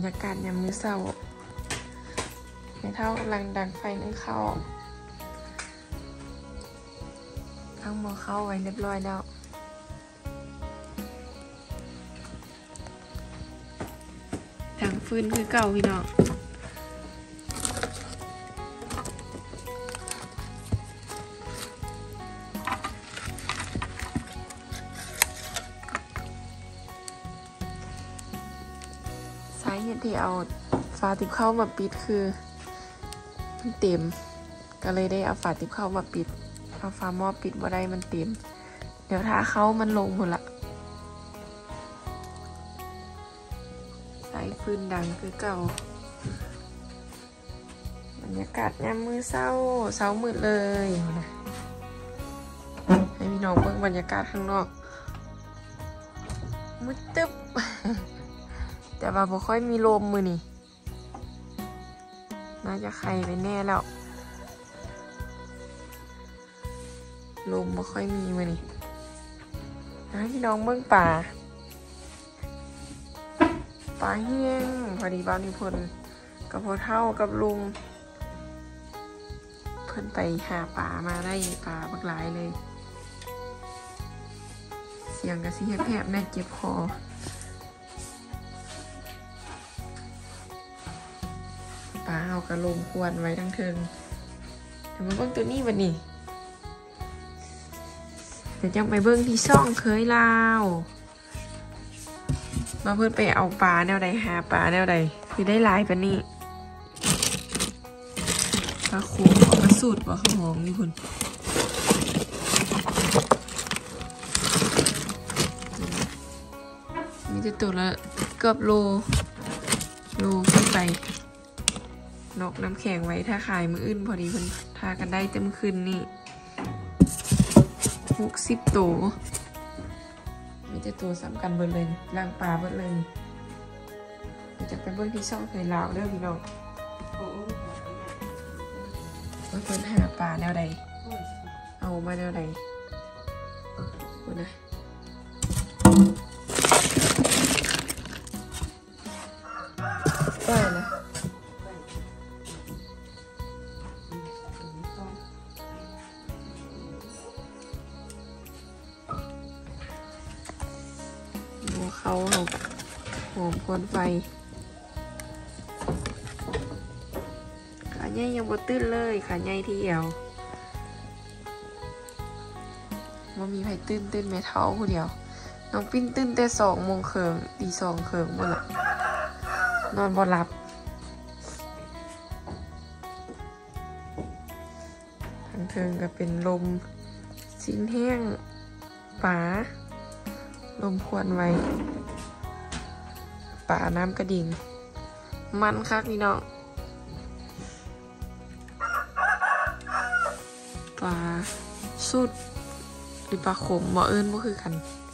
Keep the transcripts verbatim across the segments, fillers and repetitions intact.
ยากาศยามมื้อเช้าแม่เฒ่ากำลังดังไฟนึ่งข้าวตั้งหม้อข้าวไว้เรียบร้อยแล้วดังฟืนคือเก่าพี่น้องสาเหตุที่เอาฝาติบเข้ามาปิดคือมันเต็มก็เลยได้เอาฝาติบเข้ามาปิดเอาฝาหม้อปิดบ่ได้มันเต็มเดี๋ยวถ้าเข้ามันลงหมดละสายฟืนดังคือเก่าบรรยากาศยามมื้อเช้าเช้ามืดเลยนะให้พี่น้องเบิ่งบรรยากาศข้างนอกมืดตึ๊บแต่ว่าบ่ค่อยมีลมมือนี่น่าจะไข่ไปแน่แล้วลมบ่ค่อยมีมือนี่ให้พี่น้องเบิ่งป่าป่าเฮี้ยงพอดีบ้านนิพนธ์กับพ่อเฒ่ากับลุงเพิ่นไปหาป่ามาได้ป่าบักหลายเลยเสียงกระซิบแผบๆแน่เจ็บคอปลาเอากระลงควรไว้ทั้งเทิงแต่มาเบิ้งตัวนี้วันนี้เดี๋ยวจะไปเบิ้งที่ช่องเคยลาวมาเพื่อนไปเอาปลาแนวใดหาปลาแนวใดคือได้หลายปะนี่ปลาโขงเอามาสูตรว่าข้าวหอมนี่คุณมีแต่ตัวละเกือบโลโลขึ้นไปนอกน้ำแข็งไว้ถ้าขายมืออื่นพอดีคนทากันได้เต็มคืนนี่หกสิบตัวมีแต่ตัวสำคัญเบิดเลยล่างปลาเบิดเลยเดี๋ยวจะไปเบิ้งที่ช่องเคยลาวเด้อพี่น้องว่าเพิ่นหาปลาแนวใดเอามาแนวใดดูนะได้นะเขาเอาหอมควันไฟขาใหญ่ยังบ่ตื้นเลยขาใหญ่ที่เอวว่ามีไผตื้นตื้นแม่เท้าคนเดียวน้องปิ้นตื้นแต่สองโมงเคิงตีสองเคิงหมดละนอนบ่หลับทางเทิงก็เป็นลมสิ้นแห้งป่าลมควันไว้ป่าน้ำกระดิ่งมันคักนี่น้องปลาสุดหรือปลาขมบ่เอิญบ่คือกัน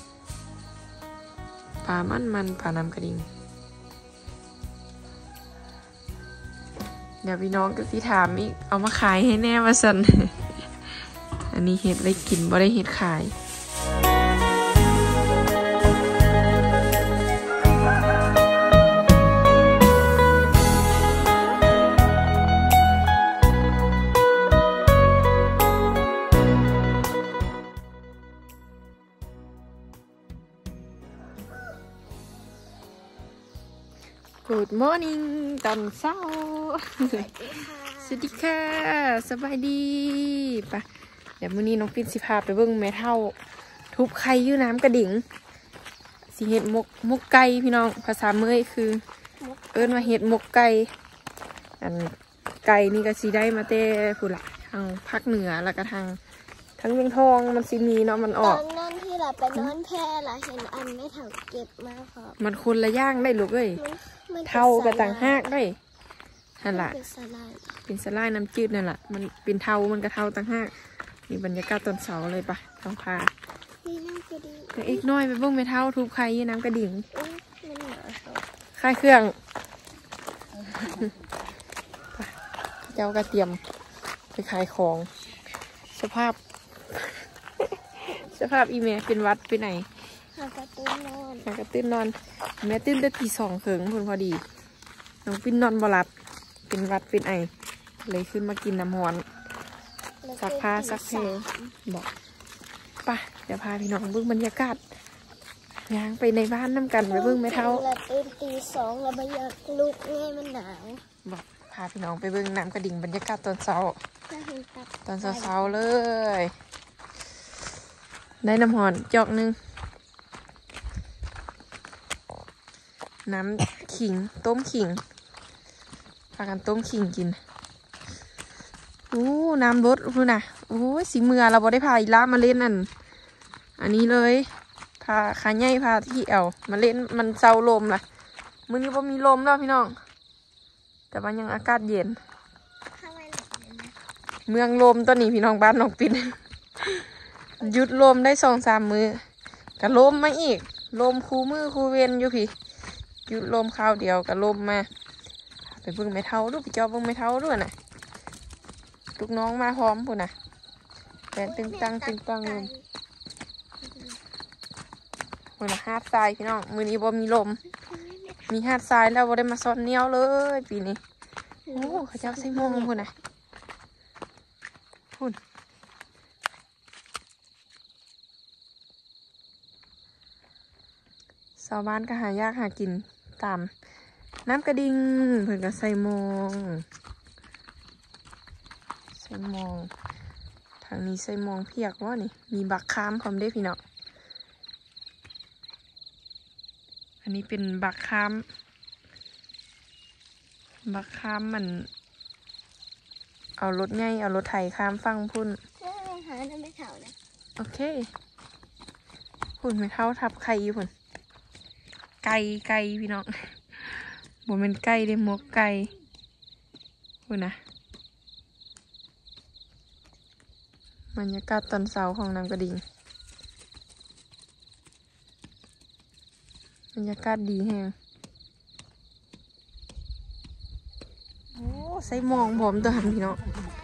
ปลามันมันปลาน้ำกระดิ่งเดี๋ยวพี่น้องก็สิถามอีกเอามาขายให้แน่ว่าสัน อันนี้เห็ดได้กินบ่ได้เห็ดขาย Good morning ตอนเช้าสวัสดีค่ะสบายดีปะเดี๋ยวมื้อนี้น้องปิ้นสิพาไปเบิ่งแม่เฒ่าทุบไข่อยู่น้ำกระดิ่งสิเห็ดมกมกไก่พี่น้องภาษาเมยคือเอิ้นว่าเห็ดมกไก่อันไก่นี่ก็สิได้มาแต่ผู้ละทางภาคเหนือแล้วก็ทางทั้งเมืองทองมันสิมีเนาะมันออกตอนนั้นที่เราไปนอนแพร่ละเห็นอันไม่เท่าเก็บมาครับมันคนละย่างได้ลูกเอ้ยเท่ากับต่างหากได้นั่นแหละเป็นสไลด์น้ำจืดนั่นแหละมันเป็นเท่ามันก็เท่าต่างหากมีบรรยากาศตอนเสาร์เลยปะท้องพาแต่อีกน้อยไปเบิ่งไม่เท่าทุบไข่ยี่น้ำกระดิ่งค่ายเครื่องเจ้ากระเทียมไปขายของสภาพสภาพอีเมลเป็นวัดไปไหนหากระตื้นนอนหากระตื้นนอนแม่ตื้นได้ตีสองเขิงพอพอดีน้องปิ้นนอนบ่หลับเป็นวัดเป็นไอเลยขึ้นมากินน้ำหอนซักผ้าซักเพลบอกป่ะเดี๋ยวพาพี่น้องเบิ่งบรรยากาศย่างไปในบ้านน้ำกันไปเบิ่งแม่เท่าเราตื่นตีสองแล้วไม่อยากลุกง่ายมันหนาวบอกพาพี่น้องไปเบิ่งน้ำกระดิ่งบรรยากาศตอนเช้าตอนเช้าๆเลยได้น้ำหอนจอกนึงน้ำขิงต้มขิงพากันต้มขิงกินอู้น้ำรสพูน่ะโอ้ยสีเมือเราบ่ได้พาอีล่ามาเล่นอันอันนี้เลยพาขาใหญ่พาที่เอวมาเล่นมันเศร้าลมล่ะมื้อนี้บ่มีลมแล้วพี่น้องแต่ว่ายังอากาศเย็นเมืองลมตอนนี้พี่น้องบ้านน้องปิ่น หยุดลมได้สองสามมือก็ลมมาอีกลมคูมือคูเวนอยู่พี่หยุดลมข้าวเดียวก็ลมมาไปเบิ่งไม้เท้าดูไปจอบเบิ่งไม้เท้าด้วยนะลูกน้องมาพร้อมปุ่นนะแต่ตึงตังตึงตังลมปุ่นนะฮาดทรายพี่น้องมือนี้บ่มีลมมีฮาดทรายแล้วบ่ได้มาซ้อนเนี้ยวเลยปีนี้โอ้เขาเจ้าใส่มองปุ่นนะปุ่นชาวบ้านก็หายากหากินตามน้ำกระดิ่งเพื่อนก็ใส่มองใส่มองทางนี้ใส่มองเพียกว่านี่มีบักคามพร้อมได้พี่น้องอันนี้เป็นบักคามบักคามมันเอารถไงเอารถไถข้ามฟังพุ่นหาน้ำไม่เท่านะโอเคพุ่นไม่เท่าทับไข่อยู่พุ่นไก่ไก่พี่น้องบ่เป็นไก่เด้หมกไก่พุ่นนะบรรยากาศตอนเช้าของน้ำกระดิ่งบรรยากาศดีแฮงโอ้ใส่มองพร้อมตัวหันพี่น้อง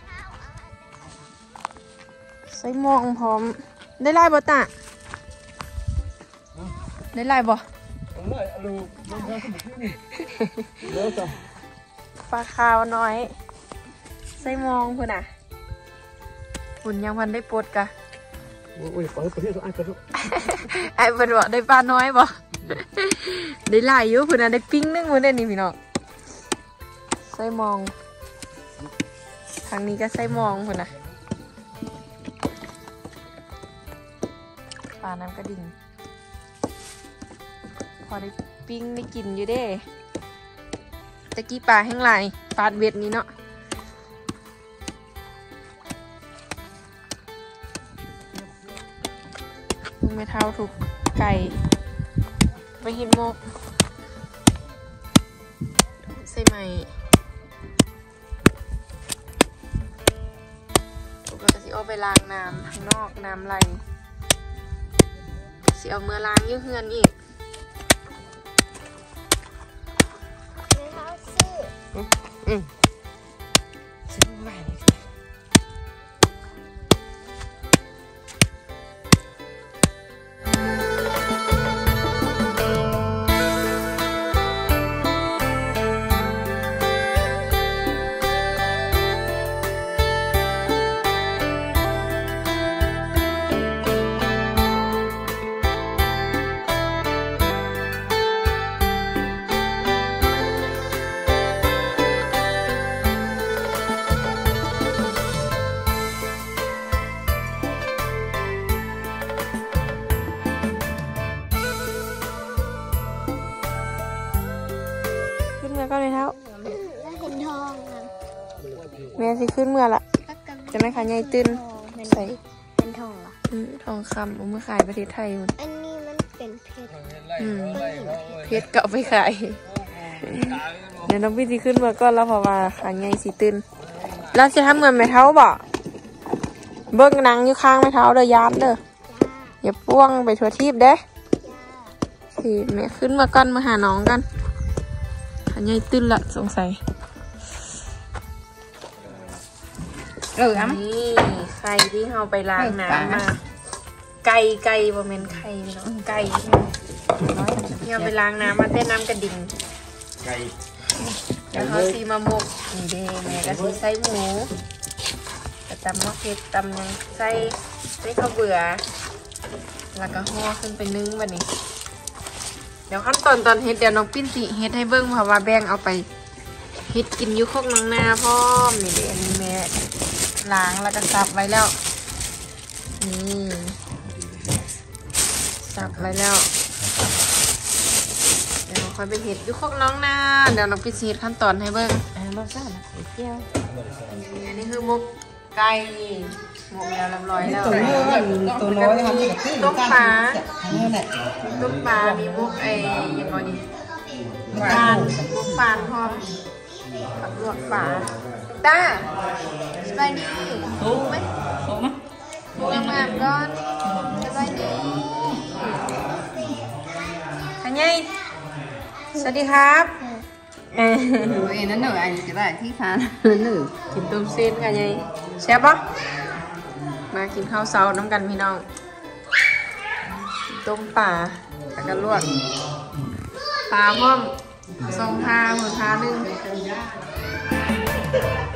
ใส่มองพร้อมได้ไล่บ่ตาได้ไล่บ่ปลาขาวน้อยใส่มองเพื่อนอ่ะฝุ่นยังพันได้ปวดกะโอ้ยปลาตัวนี้ตัวไอ้ตัวไอ้เพื่อนบอกได้ปลาน้อยบ่ได้หลายอยู่เพื่อนอ่ะได้ปิ้งนึ่งเพื่อนได้นี่พี่น้องใส่มองทางนี้ก็ใส่มองเพื่อนอ่ะปลาน้ำกระดิ่งพอได้ปิ้งได้กินอยู่เด้ตะกี้ปลาแห้งลายปลาเบ็ดนี้เนาะลุงไม่เท่าถูกไก่ไปหินโมกใส่ไหมถูกก็จะสิเอาไปล้างน้ำข้างนอกน้ำไหลสิเอาเมื่อล้างยืดเฮือนอีกอืมซื้อใหม่เลยค่ะก็เลยเท้าแล้วเห็นทองนะแม่สิขึ้นเมื่อละจะไม่ขายใหญ่ตื้นใส่เป็นทองเหรอทองคำเอามาขายประเทศไทยมันอันนี้มันเป็นเพชรเพชรก็เอาไปขายเดี๋ยวน้องพี่สิขึ้นเมื่อก็แล้วเพราะว่าขายใหญ่สิตื้นแล้วจะทำเงินไม่เท้าบ่เบิ้งนังอยู่ข้างไม่เท้าเด้อยานเด้ออย่าป้วงไปทัวทีบเด้สิแม่ขึ้นมาก่อนมาหาน้องกันอันนี้ตื้นละสงสัยเออนี่ไข่ที่เราไปล้างน้ำมาไก่ไก่บะเมนไข่เนาะไก่ที่เราไปล้างน้ำมาเต้นน้ำกระดิ่งไก่เดี๋ยวเขาซีมาหมกนี่เด้แม่ก็ซีใส่หมูแต่ตำมะเขือตำยังใส่ใส่ข้าวเบื่อแล้วก็ห่อขึ้นไปนึ่งแบบนี้เดี๋ยวขั้นตอนตอนเฮ็ดเดี๋ยวน้องปิ้นสิเฮ็ดให้เบิ้งเพราะว่าแบ่งเอาไปเฮ็ดกินอยู่คอกน้องนาพร้อมนี่เด้อันนี้แม่ล้างแล้วก็ซับไว้แล้วนี่ซับไว้แล้วเดี๋ยวค่อยไปเฮ็ดอยู่คอกน้องนาเดี๋ยวน้องปิ้นสิเฮ็ดขั้นตอนให้เบิ้งมาซ่านะไข่เจียวอันนี้คือหมกไก่หมกแล้วเรียบร้อยแล้วตัวน้อยตัวน้อยทำกับขึ้นต้มปลานั่นแหละต้มปลามีมุกไอ้ยังไงนี่ปลามุกปลาพร้อมกับลวกปลาตาสบายดีถูกไหมถูกไหมถูกงามก่อนสบายดีขันยัยสวัสดีครับเออเอ็นนั่นหนึ่งอันนี้ก็ได้ที่ทานนั่นหนึ่งกินต้มเส้นขันยัยแซ่บปะมากินข้าวเช้าน้ำกันพี่น้องต้มปลาแล้วก็ลวกปลาพร้อมสองพาหมดพาหนึ่ง